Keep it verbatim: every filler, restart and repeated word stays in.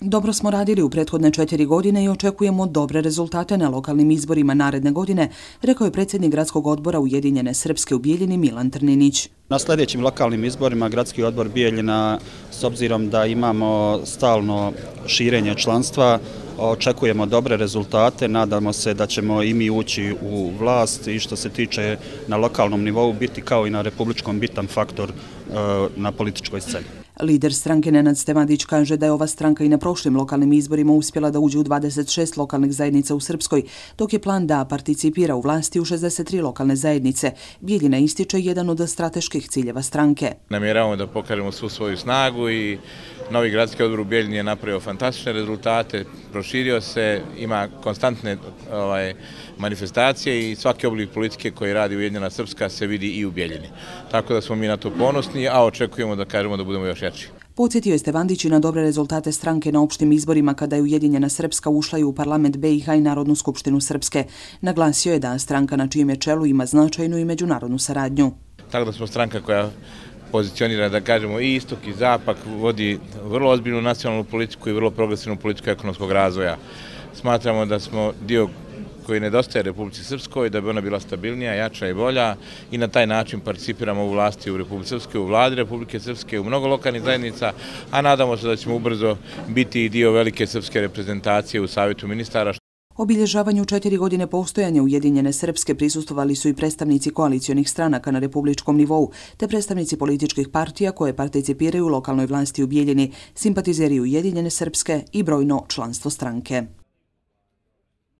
Dobro smo radili u prethodne četiri godine i očekujemo dobre rezultate na lokalnim izborima naredne godine, rekao je predsjednik gradskog odbora Ujedinjene Srpske u Bijeljini Milan Trninić. Na sljedećim lokalnim izborima gradski odbor Bijeljina, s obzirom da imamo stalno širenje članstva, očekujemo dobre rezultate, nadamo se da ćemo i mi ući u vlast i što se tiče na lokalnom nivou biti kao i na republičkom bitan faktor na političkoj sceni. Lider stranke Nenad Stevadić kaže da je ova stranka i na prošlim lokalnim izborima uspjela da uđe u dvadeset šest lokalnih zajednica u Srpskoj, dok je plan da participira u vlasti u šezdeset tri lokalne zajednice. Bijeljina ističe jedan od strateških ciljeva stranke. Namjeravamo da pokažemo svu svoju snagu i novi gradski odbor u Bijeljini je napravio fantastične rezultate, proširio se, ima konstantne ovaj, manifestacije i svaki oblik politike koji radi Ujedinjena Srpska se vidi i u Bijeljini. Tako da smo mi na to ponosni, a očekujemo da kažemo da budemo još jači. Podsjetio je Stevandić i na dobre rezultate stranke na opštim izborima kada je Ujedinjena Srpska ušla i u parlament B i H i Narodnu skupštinu Srpske. Naglasio je da stranka na čijem je čelu ima značajnu i međunarodnu saradnju. Tako da smo stranka koja pozicionira, da kažemo, i istok i zapad, vodi vrlo ozbiljnu nacionalnu politiku i vrlo progresivnu politiku ekonomskog razvoja. Smatramo da smo dio koji nedostaje Republici Srpskoj, da bi ona bila stabilnija, jača i bolja i na taj način participiramo u vlasti u Republici Srpskoj, u vladi Republike Srpske, u mnogo lokalnih zajednica, a nadamo se da ćemo ubrzo biti i dio velike srpske reprezentacije u Savjetu ministara. Obilježavanju četiri godine postojanja Ujedinjene Srpske prisustvovali su i predstavnici koalicionih stranaka na republičkom nivou, te predstavnici političkih partija koje participiraju u lokalnoj vlasti u Bijeljini, simpatizeri Ujedinjene Srpske i brojno članstvo stranke.